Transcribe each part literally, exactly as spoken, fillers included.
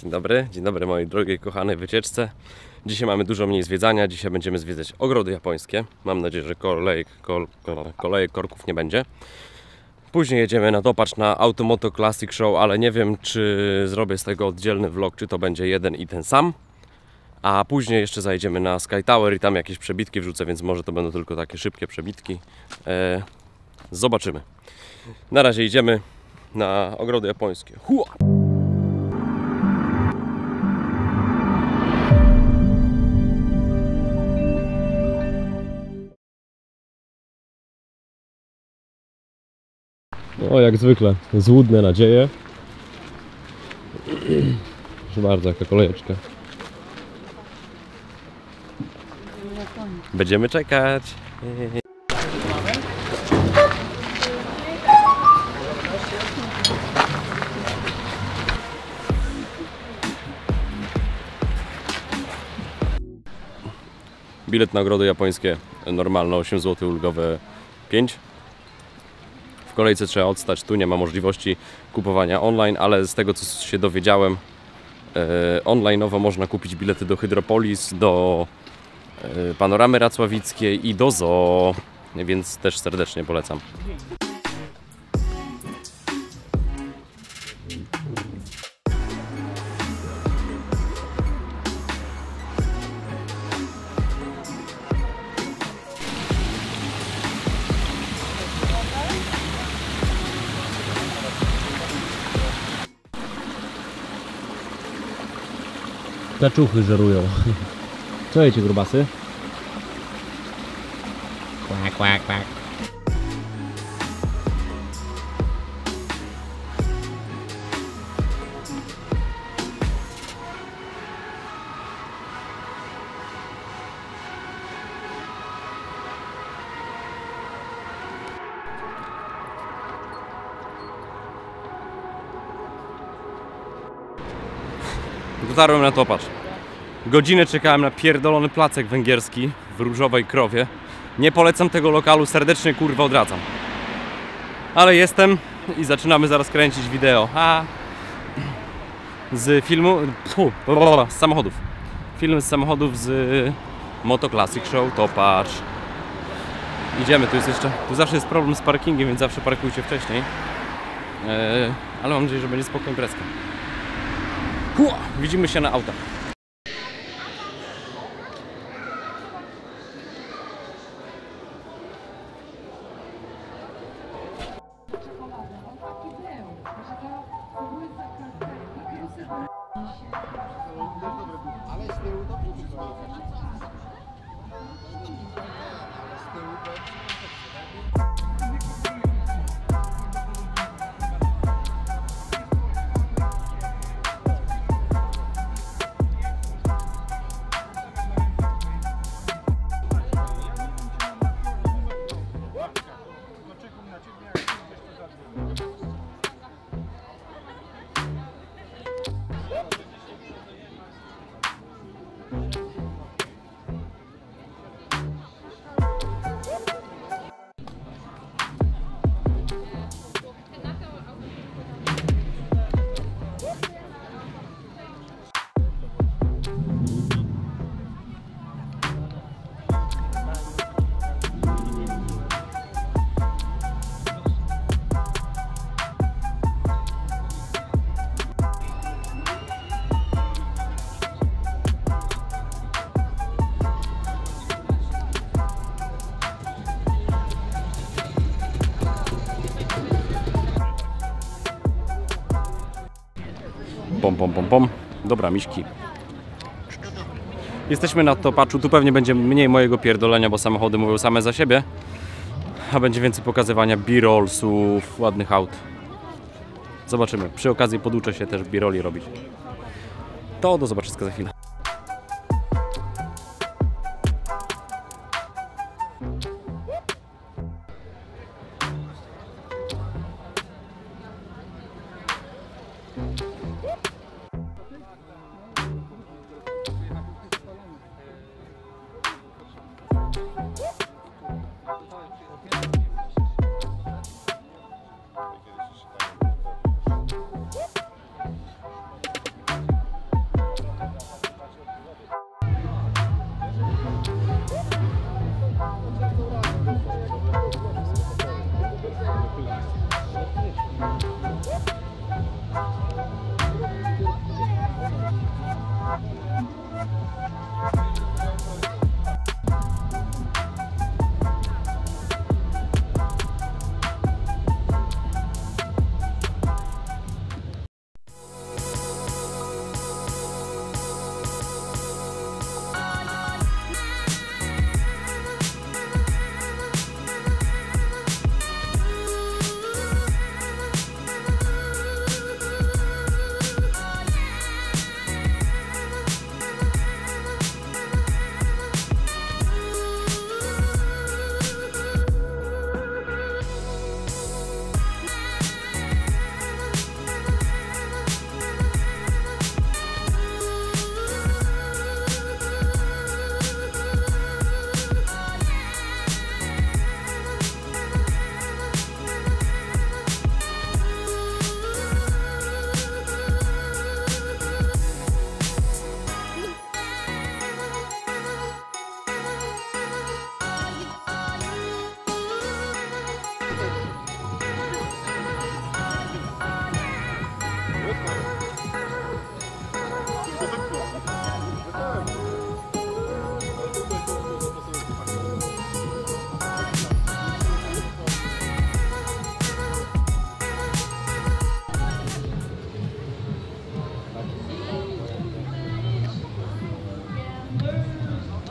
Dzień dobry, dzień dobry mojej drogiej, kochanej wycieczce. Dzisiaj mamy dużo mniej zwiedzania, dzisiaj będziemy zwiedzać ogrody japońskie. Mam nadzieję, że kolejek, kol, kolejek korków nie będzie. Później jedziemy na Topacz na Automoto Classic Show, ale nie wiem, czy zrobię z tego oddzielny vlog, czy to będzie jeden i ten sam. A później jeszcze zajedziemy na Sky Tower i tam jakieś przebitki wrzucę, więc może to będą tylko takie szybkie przebitki. Eee, zobaczymy. Na razie idziemy na ogrody japońskie. Hua! O, jak zwykle, złudne nadzieje. Proszę bardzo, jaka kolejeczka. Będziemy czekać. Bilet na ogrody japońskie normalne osiem złotych, ulgowe pięć. W kolejce trzeba odstać, tu nie ma możliwości kupowania online, ale z tego co się dowiedziałem, e, online'owo można kupić bilety do Hydropolis, do e, Panoramy Racławickiej i do Zoo, więc też serdecznie polecam. Kaczuchy żerują. Co jecie, grubasy? Kłak, kłak, kłak. Dotarłem na Topacz. Godzinę czekałem na pierdolony placek węgierski w Różowej Krowie. Nie polecam tego lokalu, serdecznie kurwa odradzam. Ale jestem i zaczynamy zaraz kręcić wideo. A z filmu, pfu, z samochodów. Film z samochodów z Moto Classic Show Topacz. Idziemy, tu jest jeszcze, tu zawsze jest problem z parkingiem, więc zawsze parkujcie wcześniej. Eee, ale mam nadzieję, że będzie spoko imprezka. Hua! Widzimy się na autach. Ale z tyłu to Pom, pom, pom, pom. Dobra, miśki. Jesteśmy na Topaczu, tu pewnie będzie mniej mojego pierdolenia, bo samochody mówią same za siebie. A będzie więcej pokazywania b-rollsów, ładnych aut. Zobaczymy. Przy okazji poduczę się też b-rolli robić. To do zobaczyska za chwilę.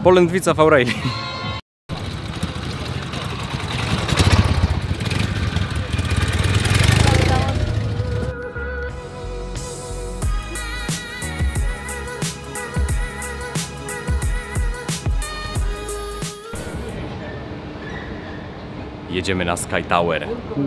Polędwica w Aurelii. Jedziemy na Sky Tower.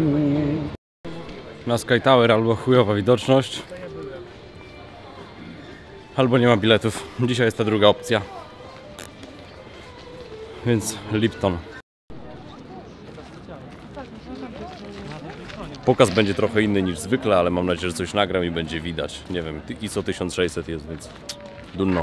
Na Sky Tower albo chujowa widoczność, albo nie ma biletów. Dzisiaj jest ta druga opcja. Więc Lipton. Pokaz będzie trochę inny niż zwykle, ale mam nadzieję, że coś nagram i będzie widać. Nie wiem, I S O tysiąc sześćset jest, więc dunno.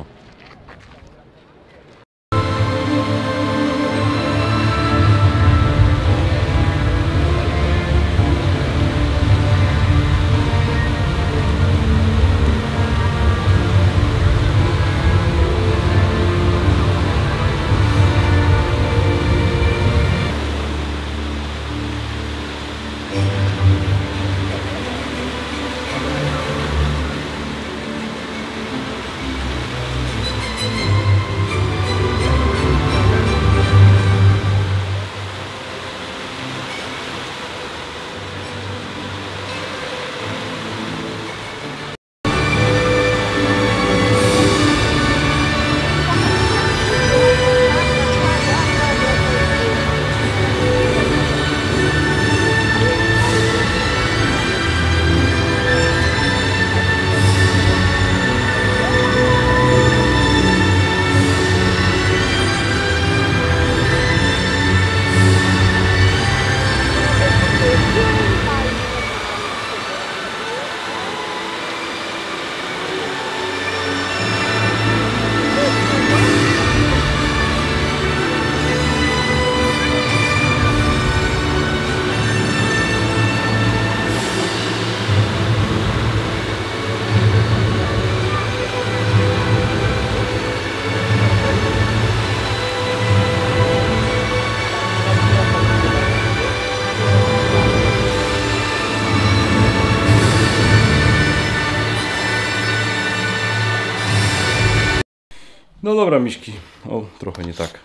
No dobra, miśki. O, trochę nie tak.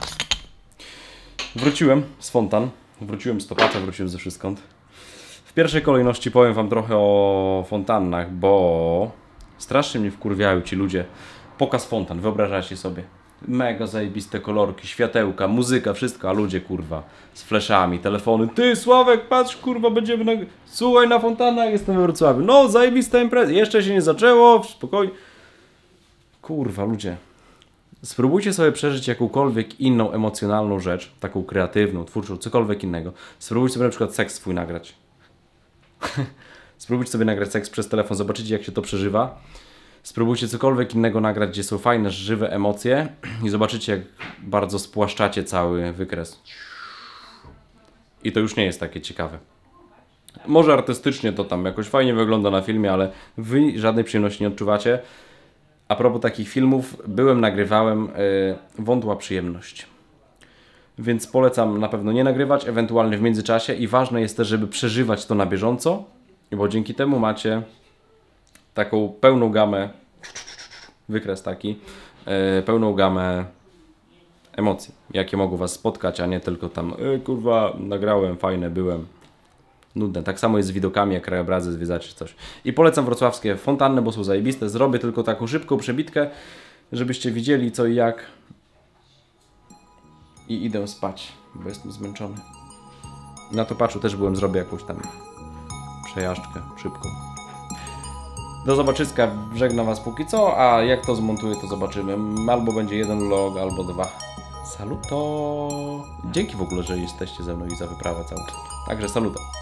Wróciłem z fontan. Wróciłem z Topacza, wróciłem ze wszystkąd. W pierwszej kolejności powiem wam trochę o fontannach, bo strasznie mnie wkurwiają ci ludzie. Pokaz fontan, wyobrażacie sobie. Mega zajebiste kolorki, światełka, muzyka, wszystko, a ludzie kurwa z fleszami, telefony. Ty Sławek, patrz kurwa, będziemy na... Słuchaj, na fontannach, jestem we Wrocławiu. No, zajebista impreza, jeszcze się nie zaczęło, spokojnie. Kurwa, ludzie. Spróbujcie sobie przeżyć jakąkolwiek inną emocjonalną rzecz, taką kreatywną, twórczą, cokolwiek innego. Spróbujcie sobie na przykład seks swój nagrać. Spróbujcie sobie nagrać seks przez telefon, zobaczycie jak się to przeżywa. Spróbujcie cokolwiek innego nagrać, gdzie są fajne, żywe emocje i zobaczycie jak bardzo spłaszczacie cały wykres. I to już nie jest takie ciekawe. Może artystycznie to tam jakoś fajnie wygląda na filmie, ale wy żadnej przyjemności nie odczuwacie. A propos takich filmów, byłem, nagrywałem yy, wątła przyjemność. Więc polecam na pewno nie nagrywać, ewentualnie w międzyczasie i ważne jest też, żeby przeżywać to na bieżąco, bo dzięki temu macie taką pełną gamę, wykres taki, yy, pełną gamę emocji, jakie mogą was spotkać, a nie tylko tam, yy, kurwa, nagrałem, fajne, byłem. Nudne. Tak samo jest z widokami, jak krajobrazy, zwiedzacie czy coś. I polecam wrocławskie fontanny, bo są zajebiste. Zrobię tylko taką szybką przebitkę, żebyście widzieli co i jak. I idę spać, bo jestem zmęczony. Na Topaczu też byłem, zrobię jakąś tam przejażdżkę szybką. Do zobaczyska, żegnam was póki co, a jak to zmontuję, to zobaczymy. Albo będzie jeden vlog, albo dwa. Saluto! Dzięki w ogóle, że jesteście ze mną i za wyprawę całą. Także saluto.